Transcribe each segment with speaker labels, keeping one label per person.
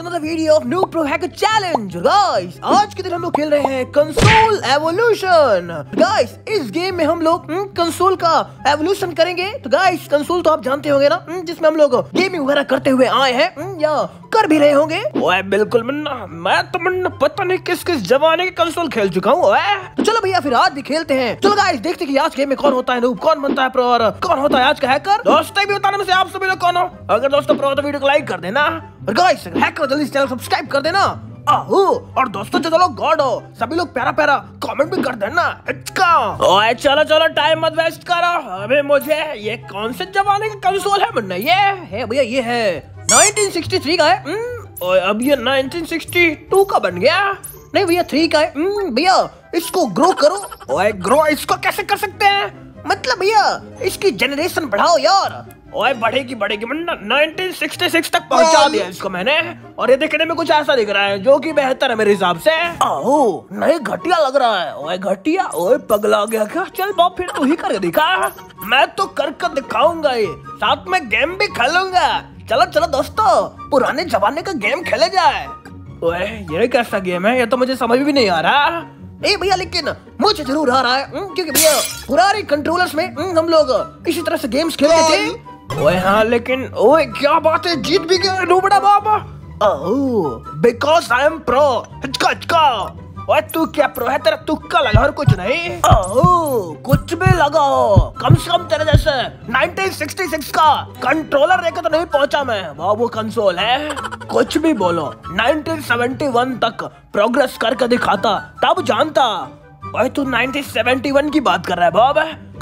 Speaker 1: another video of Noob Pro Hacker Challenge. Guys, आज के दिन हम लोग खेल रहे हैं कंसोल एवोल्यूशन। गाइस, इस गेम में हम लोग कंसोल का एवोल्यूशन करेंगे। तो गाइस, कंसोल तो आप जानते होंगे ना, जिसमें हम लोग गेमिंग वगैरह करते हुए आए हैं या कर भी रहे होंगे। ओए बिल्कुल मुन्ना, मैं तो मुन्ना पता नहीं किस किस जमाने की कंसोल खेल चुका हूँ। तो चलो भैया फिर आज भी खेलते हैं। चलो गाइस, देखते कि आज गेम में कौन होता है नूब, कौन बनता है प्रो और कौन होता है आज का हैकर। दोस्तों भी बताने में से आप सभी लोग कौन हो। अगर दोस्तों प्रो तो वीडियो को लाइक कर देना और गाइस हैकर जल्दी चैनल सब्सक्राइब कर देना। और दोस्तों जो लोग गॉड हो सभी लोग प्यारा प्यारा कमेंट भी कर देना। ओए चलो चलो टाइम मत वेस्ट करो। अबे मुझे ये कौन से जमाने का कंसोल है मुन्ना? ये है भैया, ये है 1963 का है। ओए अब ये 1962 का बन गया। नहीं भैया 3 का है। भैया इसको ग्रो करो। ओए ग्रो इसको कैसे कर सकते हैं? मतलब भैया इसकी जनरेशन बढ़ाओ यार। ओए बढ़ेगी बढ़ेगी मुन्ना, 1966 तक पहुंचा दिया इसको मैंने। और ये देखने में कुछ ऐसा दिख रहा है जो कि बेहतर है मेरे हिसाब से। ओह नहीं घटिया लग रहा है। ओए घटिया, ओए पगला गया क्या? चल बाप फिर तू ही करके दिखा। मैं तो कर दिखाऊंगा, ये साथ में गेम भी खेलूंगा। चलो चलो दोस्तों पुराने जमाने का गेम खेले जाए। ओए ये कैसा गेम है? ये तो मुझे समझ भी नहीं आ रहा। ए भैया लेकिन मुझे जरूर आ रहा है, क्योंकि भैया पुराने कंट्रोलर्स में हम लोग इसी तरह से गेम्स खेलते थे। ओए हाँ लेकिन ओए क्या बात है, जीत भी गया नूबड़ा बाबा। Oh because I am pro. हिचका हिचका। ओए तू क्या प्रो है? तेरा तुक्का लगा और कुछ नहीं। ओह कुछ भी लगाओ, कम से कम तेरे जैसे 1966 का कंट्रोलर लेकर तो नहीं पहुंचा मैं। वो कंसोल है। कुछ भी बोलो, 1971 तक प्रोग्रेस करके दिखाता तब जानता। ओए तू 1971 की बात कर रहा है बाब?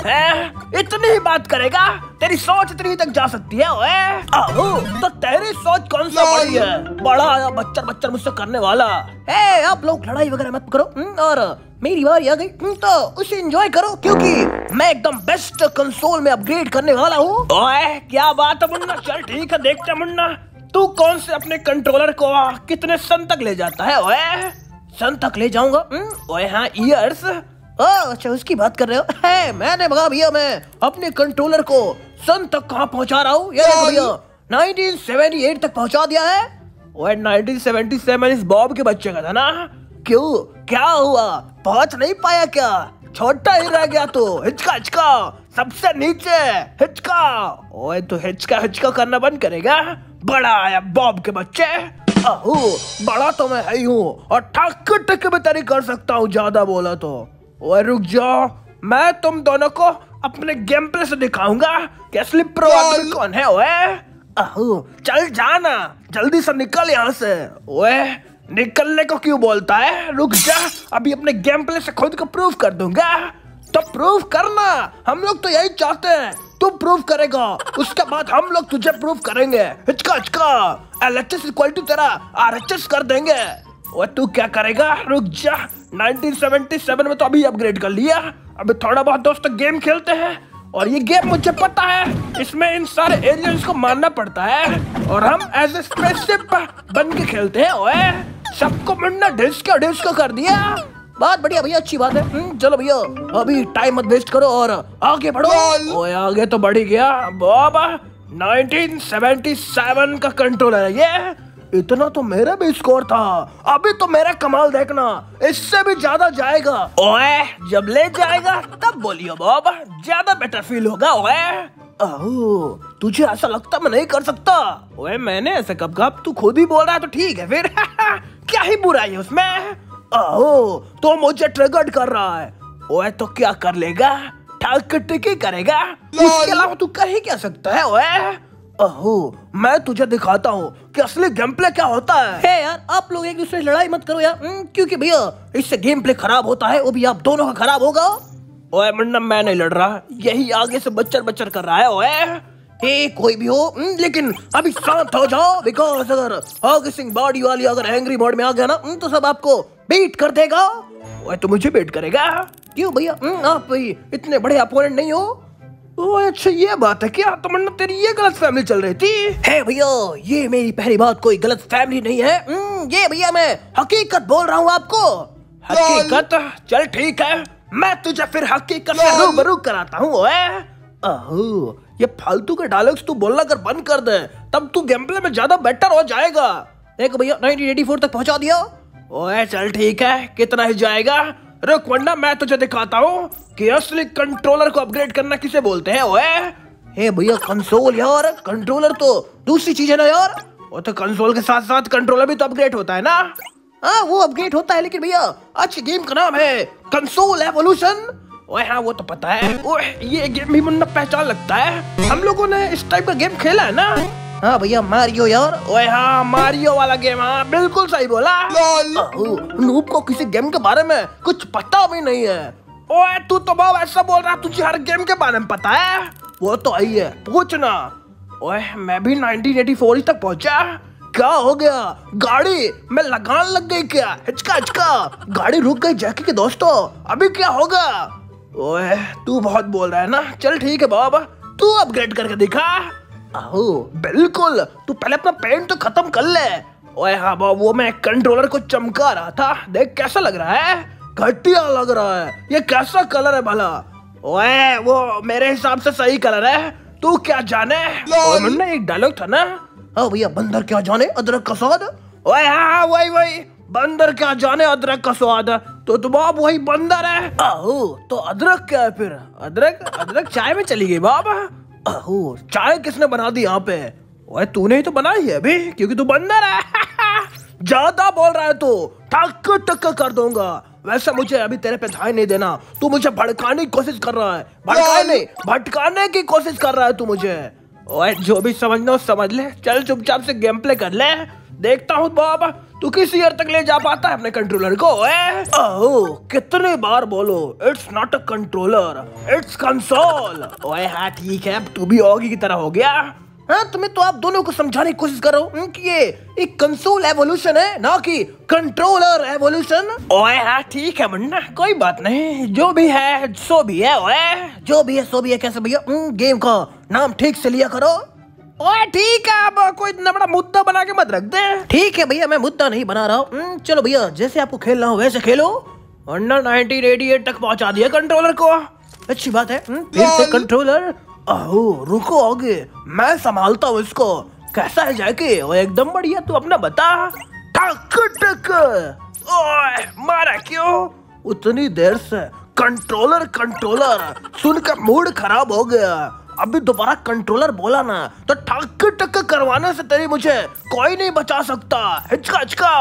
Speaker 1: है इतनी ही बात करेगा? तेरी सोच इतनी तक जा सकती है। ओए तो तेरी सोच कौन सा बड़ी है? बड़ा आया बच्चर बच्चर मुझसे करने वाला है। आप लोग लड़ाई वगैरह मत करो और मेरी बारी आ गई तो उसे एंजॉय करो, क्योंकि मैं एकदम बेस्ट कंसोल में अपग्रेड करने वाला हूँ। ओए क्या बात है मुन्ना? चल ठीक है देखते मुन्ना तू कौन से अपने कंट्रोलर को कितने सन तक ले जाता है। ओए सन तक ले जाऊंगा। ओए हाँ ईयर्स। अच्छा उसकी बात कर रहे हो? है मैंने भगा भैया, मैं अपने कंट्रोलर को सन तक कहाँ पहुँचा रहा हूँ। ये देखो भैया 1978 तक पहुँचा दिया है। ओए 1977 इस बॉब के बच्चे का था ना? क्यों क्या हुआ? पहुँच नहीं पाया क्या? छोटा ही रह गया तो हिचका हिचका सबसे नीचे हिचका। ओए तो हिचका हिचका करना बंद करेगा? बड़ा आया बॉब के बच्चे। बड़ा तो मैं है ही हूँ और ठक ठक भी तेरी कर सकता हूँ ज्यादा बोला तो। ओए रुक जाओ, मैं तुम दोनों को अपने गेम प्ले से दिखाऊंगा कि असली प्रो आदमी कौन है। ओए चल जाना जल्दी से निकल यहाँ से। ओए निकलने को क्यों बोलता है? रुक जा, अभी अपने गेम प्ले से खुद को प्रूव कर दूंगा। तो प्रूव करना, हम लोग तो यही चाहते हैं। तू प्रूव करेगा उसके बाद हम लोग तुझे प्रूव करेंगे। हिचका हिचका LHS इक्वलिटी तेरा RHS कर देंगे। और तू क्या करेगा? रुक जा, 1977 में तो अभी अपग्रेड कर लिया। अभी थोड़ा बहुत दोस्तों गेम खेलते हैं और ये गेम मुझे पता है इसमें इन सारे एलियंस को मारना पड़ता है और हम एज ए स्पेसशिप बन के खेलते हैं। ओए सबको मुन्ना डिस्को कर दिया। बात बढ़िया भैया, अच्छी बात है। चलो भैया अभी टाइम मत वेस्ट करो और आगे बढ़ो। ओए आगे तो बढ़ ही गया बाबा, 1977 का कंट्रोलर है ये। इतना तो मेरा भी स्कोर था। अभी तो मेरा कमाल देखना, इससे भी ज्यादा जाएगा। ओए जब ले जाएगा तब बोलियो बाबा, ज्यादा बेटर फील होगा। ओए तुझे ऐसा लगता मैं नहीं कर सकता? ओए मैंने ऐसा कब कहा? तू खुद ही बोल रहा है तो ठीक है फिर। क्या ही बुराई है उसमें? तो मुझे ट्रिगर्ड कर रहा है। ओए तो क्या कर लेगा? ठक टिकी करेगा? उसके अलावा तू कर ही क्या सकता है? ओए मैं तुझे दिखाता हूँ कि असली गेम प्ले क्या होता है। यार आप लोग एक दूसरे से लड़ाई मत करो यार, क्योंकि भैया इससे गेम प्ले खराब होता है, वो भी आप दोनों का खराब होगा। ओए मुन्ना मैं नहीं लड़ रहा, यही आगे से बच्चर बच्चर कर रहा है। ओए कोई भी हो, लेकिन अभी शांत हो जाओ, बिकॉज अगर हॉकी सिंह बॉडी वाली अगर एंग्री मोड में आ गया ना तो सब आपको बीट कर देगा। ओए तो मुझे बीट करेगा? क्यों भैया आप भाई इतने बड़े अपोनेंट नहीं हो। ओए अच्छा ये बात है क्या? तो मुन्ना तेरी ये गलत फैमिली चल रही थी। है भैया ये मेरी पहली बात कोई गलत फैमिली नहीं है। ये भैया मैं हकीकत बोल रहा हूँ आपको। हकीकत? चल ठीक है, मैं तुझे फिर हकीकत से रूबरू कराता हूँ। ये फालतू के डायलॉग्स तू बोलना कर बंद कर दे, तब तू गेम प्ले में ज्यादा बेटर हो जाएगा। देखो भैया 1984 तक पहुंचा दिया। ओए चल ठीक है, कितना ही जाएगा? रुक वरना मैं तुझे दिखाता हूँ कि असली कंट्रोलर को अपग्रेड करना किसे बोलते हैं। ओए हे भैया कंसोल यार, कंट्रोलर तो दूसरी चीज है ना यार। वो तो कंसोल के साथ साथ कंट्रोलर भी तो अपग्रेड होता है ना। हाँ वो अपग्रेड होता है, लेकिन भैया अच्छी गेम का नाम है कंसोल एवोल्यूशन। ओए हाँ वो तो पता है। ओए ये गेम भी मुन्ना पहचान लगता है, हम लोगों ने इस टाइप का गेम खेला है ना। हाँ भैया मारियो यार। ओए हाँ मारियो वाला गेम, हाँ बिल्कुल सही बोला। नूब को किसी गेम के बारे में कुछ पता भी नहीं है। ओए तू तो बाब ऐसा बोल रहा, तुझे हर गेम के बारे में पता है। वो तो आई है, पूछना। ओए मैं भी 1984 तक पहुंचा। क्या हो गया? गाड़ी में लगान लग गई क्या? हिचका हिचका गाड़ी रुक गई जैकी के दोस्तों, अभी क्या होगा? ओए तू बहुत बोल रहा है ना, चल ठीक है बाबा, तू अपग्रेड करके दिखा। आहो बिल्कुल, तू पहले अपना पेंट तो खत्म कर ले। ओए हाँ बाबा, वो मैं कंट्रोलर को चमका रहा था, देख कैसा लग रहा है। घटिया लग रहा है, ये कैसा कलर है भला? ओए वो मेरे हिसाब से सही कलर है, तू क्या जाने। मुन्ना एक डायलॉग था ना, हाँ भैया बंदर क्या जाने अदरक का स्वाद। ओए हाँ वही बंदर क्या जाने अदरक का स्वाद, तो तुम बाप वही बंदर है। आहो तो अदरक क्या है फिर? अदरक चाय में चली गई बाबा। आहो चाय किसने बना दी यहाँ पे? ओए तूने ही तो बनाई है अभी, क्योंकि तू बंदर है। ज्यादा बोल रहा है तू, टक टक कर दूंगा। वैसे मुझे अभी तेरे पे ध्यान नहीं देना, तू मुझे भड़काने की कोशिश कर रहा है। भटकाने की कोशिश कर रहा है तू मुझे। ओए जो भी समझना समझ ले, चल चुपचाप से गेम प्ले कर ले, देखता हूँ बाबा तू किस ईयर तक ले जा पाता है अपने कंट्रोलर को। ओह कितने बार बोलो, it's not a controller, it's console. ओए हाँ ठीक है, तू भी ओगी की तरह हो गया। हाँ तुम्हें तो आप दोनों को समझाने की कोशिश कर रहा हूँ कि ये एक कंसोल एवोल्यूशन है, ना कि कंट्रोलर एवोल्यूशन। ओए हाँ ठीक है मुन्ना, कोई बात नहीं, जो भी है सो भी है। ओए जो भी है सो भी है कैसे भैया? गेम का नाम ठीक से लिया करो। ओए ठीक है, अब कोई इतना बड़ा मुद्दा बना के मत रख दे। ठीक है भैया, मैं मुद्दा नहीं बना रहा हूँ। चलो भैया जैसे आपको खेलना हो वैसे खेलो। वरना 1988 तक पहुंचा दिया कंट्रोलर को, अच्छी बात है। फिर से कंट्रोलर। ओह रुको आगे, मैं संभालता हूँ इसको। कैसा है जैकी? वो एकदम बढ़िया, तू अपना बता। टक टक। ओए मारा क्यों? उतनी देर से कंट्रोलर सुनकर मूड खराब हो गया। अभी दोबारा कंट्रोलर बोला ना तो टक टक करवाने से तेरी मुझे कोई नहीं बचा सकता। हिचका हिचका।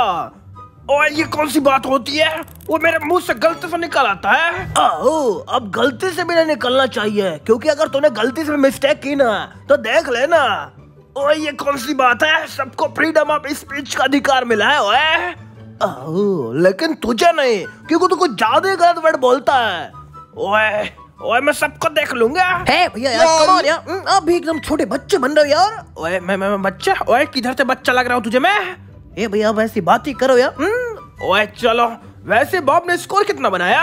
Speaker 1: और ये कौन सी बात होती है? वो मेरे मुंह से गलती से निकल आता है। ओह अब गलती से भी नहीं निकलना चाहिए, क्योंकि अगर तूने गलती से मिस्टेक की ना तो देख लेना। ओए ये कौन सी बात है? सबको फ्रीडम ऑफ स्पीच का अधिकार मिला है। ओए लेकिन तुझे नहीं, क्योंकि तू कुछ ज्यादा गलत वर्ड बोलता है। ओए मैं सबको देख लूंगा। है भैया यार, कमाल यार, आप भी एकदम छोटे बच्चे बन रहे हो यार। ओए मैं बच्चा? ओए किधर से बच्चा लग रहा हूँ तुझे मैं? ए भैया वैसी बात ही करो यार। ओए चलो, वैसे बॉब ने स्कोर कितना बनाया?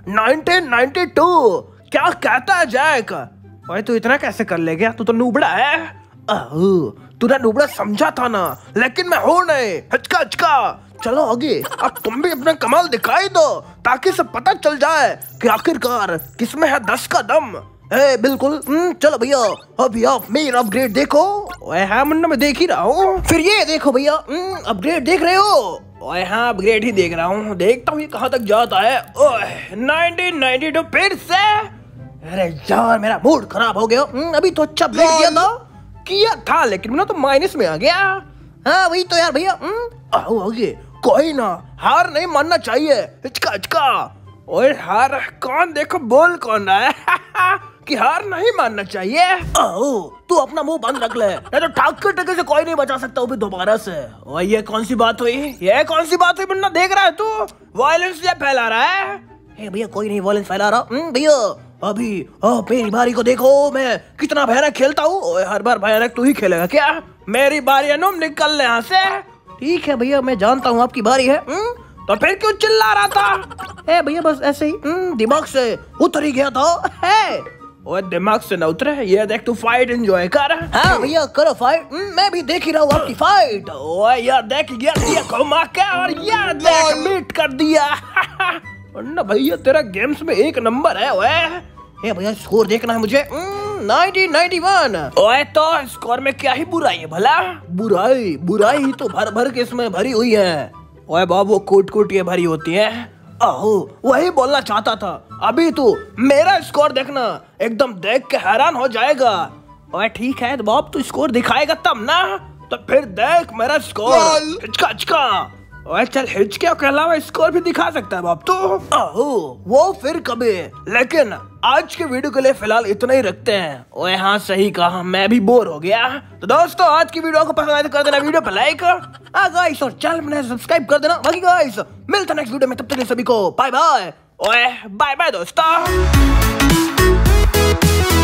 Speaker 1: 1992। क्या कहता है जैक? ओए तू इतना कैसे कर ले गया? तू तो नूबड़ा है। तूने नूबड़ा समझा था ना, लेकिन मैं हूँ नहीं। हिचका हिचका। चलो आगे, अब तुम भी अपना कमाल दिखाई दो, ताकि सब पता चल जाए कि आखिरकार किसमें है 10 का दम। बिल्कुल। चलो भैया अभी आप मेरा अपग्रेड देखो। ओए हाँ मुन्ना मैं देख ही रहा हूँ। फिर ये देखो भैया, अपग्रेड देख रहे हो? ओए हाँ अपग्रेड ही देख रहा हूँ, देखता हूँ ये कहाँ तक जाता है। ओए 1992 फिर से। अरे यार मेरा मूड खराब हो गया। अभी तो अच्छा अपग्रेड किया था लेकिन ना तो माइनस में आ गया। हाँ वही तो यार भैया। आओ आगे, कोई ना, हार नहीं मानना चाहिए। हिचका हिचका। ओए हार कौन? देखो बोल कौन रहा है कि हार नहीं मानना चाहिए। तू अपना मुंह बंद रख ले, नहीं तो ठाक टके से कोई नहीं बचा सकता वो भी दोबारा से। ओए ये कौन सी बात हुई? मुन्ना देख रहा है तू वायलेंस ये फैला रहा है? भैया कोई नहीं वायलेंस फैला रहा। भैया अभी मेरी बारी को देखो, मैं कितना भयानक खेलता हूँ। हर बार भयानक तू ही खेलेगा क्या? मेरी बारी है, नुम निकल ले यहाँ से। ठीक है भैया मैं जानता हूँ आपकी बारी है। तो फिर क्यों चिल्ला रहा था? भैया बस ऐसे ही दिमाग से उतर ही गया था। ओए दिमाग से न उतरे, ये देख तू फाइट एंजॉय कर। हाँ भैया करो फाइट, मैं भी देख ही रहा हूँ आपकी फाइट। ओए यार देख ये घुमा के, और यार देख बीट कर दिया। ना भैया तेरा गेम्स में एक नंबर है। ओए ए भैया स्कोर देखना है मुझे। 1991।
Speaker 2: ओए तो स्कोर में क्या ही बुराई है भला?
Speaker 1: बुराई ही तो भर भर के इसमें भरी हुई है।
Speaker 2: ओए बाबू कूट कूट के भरी होती है।
Speaker 1: आहो वही बोलना चाहता था। अभी तू मेरा स्कोर देखना, एकदम देख के हैरान हो जाएगा।
Speaker 2: ओए ठीक है तो बाप तू स्कोर दिखाएगा तब ना,
Speaker 1: तो फिर देख मेरा स्कोर। हिचका हिचका।
Speaker 2: ओए चल हिचके के अलावा स्कोर भी दिखा सकता है बाप तू।
Speaker 1: आहो वो फिर कभी, लेकिन आज के वीडियो के लिए फिलहाल इतना ही रखते हैं।
Speaker 2: ओए हाँ सही कहा, मैं भी बोर हो गया।
Speaker 1: तो दोस्तों आज की वीडियो को पसंद आए तो कर देना वीडियो पे लाइक गाइस, और चैनल में सब्सक्राइब कर देना। बाकी गाइस मिलते हैं नेक्स्ट वीडियो में, तब तक के सभी को बाय बाय।
Speaker 2: ओए बाय बाय दोस्तों।